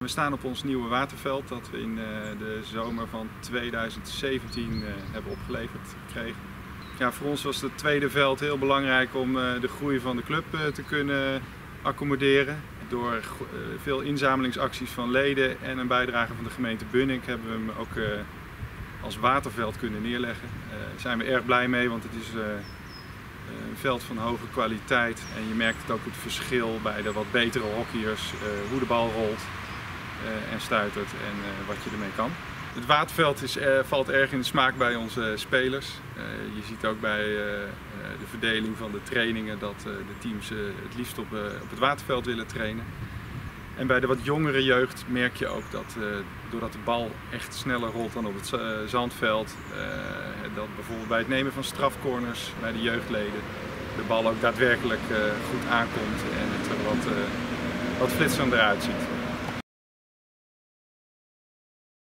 We staan op ons nieuwe waterveld dat we in de zomer van 2017 hebben opgeleverd gekregen. Ja, voor ons was het tweede veld heel belangrijk om de groei van de club te kunnen accommoderen. Door veel inzamelingsacties van leden en een bijdrage van de gemeente Bunnik hebben we hem ook als waterveld kunnen neerleggen. Daar zijn we erg blij mee, want het is een veld van hoge kwaliteit en je merkt het ook het verschil bij de wat betere hockeyers, hoe de bal rolt en stuitert en wat je ermee kan. Het waterveld valt erg in de smaak bij onze spelers. Je ziet ook bij de verdeling van de trainingen dat de teams het liefst op het waterveld willen trainen. En bij de wat jongere jeugd merk je ook dat doordat de bal echt sneller rolt dan op het zandveld, dat bijvoorbeeld bij het nemen van strafcorners bij de jeugdleden de bal ook daadwerkelijk goed aankomt en het er wat flitsender uitziet.